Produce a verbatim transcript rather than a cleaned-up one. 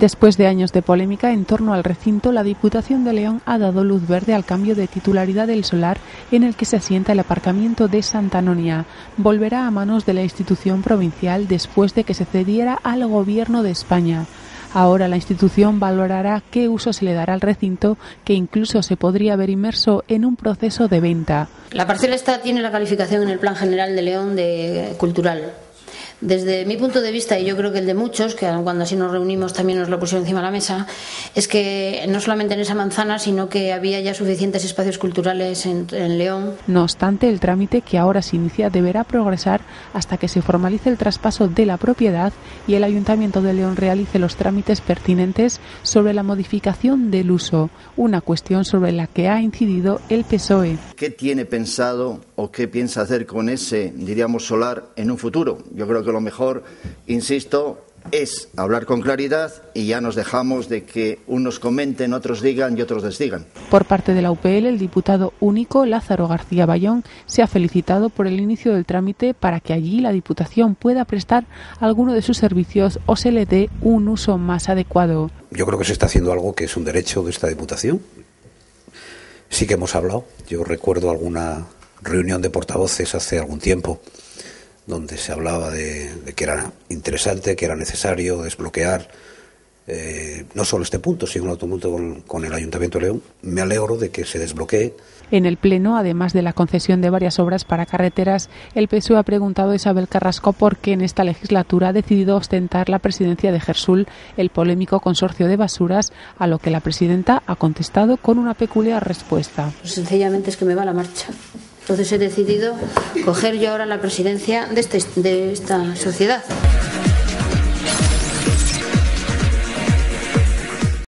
Después de años de polémica en torno al recinto, la Diputación de León ha dado luz verde al cambio de titularidad del solar en el que se asienta el aparcamiento de Santa Anonia. Volverá a manos de la institución provincial después de que se cediera al Gobierno de España. Ahora la institución valorará qué uso se le dará al recinto, que incluso se podría ver inmerso en un proceso de venta. La parcela esta tiene la calificación en el Plan General de León de cultural. Desde mi punto de vista, y yo creo que el de muchos, que cuando así nos reunimos también nos lo pusieron encima de la mesa, es que no solamente en esa manzana, sino que había ya suficientes espacios culturales en, en León. No obstante, el trámite que ahora se inicia deberá progresar hasta que se formalice el traspaso de la propiedad y el Ayuntamiento de León realice los trámites pertinentes sobre la modificación del uso, una cuestión sobre la que ha incidido el P S O E. ¿Qué tiene pensado o qué piensa hacer con ese, diríamos, solar en un futuro? Yo creo que lo mejor, insisto, es hablar con claridad y ya nos dejamos de que unos comenten, otros digan y otros desdigan. Por parte de la U P L, el diputado único Lázaro García Bayón se ha felicitado por el inicio del trámite para que allí la Diputación pueda prestar alguno de sus servicios o se le dé un uso más adecuado. Yo creo que se está haciendo algo que es un derecho de esta Diputación. Sí que hemos hablado, yo recuerdo alguna reunión de portavoces hace algún tiempo donde se hablaba de, de que era interesante, que era necesario desbloquear eh, no solo este punto, sino otro punto con, con el Ayuntamiento de León. Me alegro de que se desbloquee. En el Pleno, además de la concesión de varias obras para carreteras, el P S O E ha preguntado a Isabel Carrasco por qué en esta legislatura ha decidido ostentar la presidencia de Gersul, el polémico consorcio de basuras, a lo que la presidenta ha contestado con una peculiar respuesta. Pues sencillamente es que me va la marcha. Entonces he decidido coger yo ahora la presidencia de, este, de esta sociedad.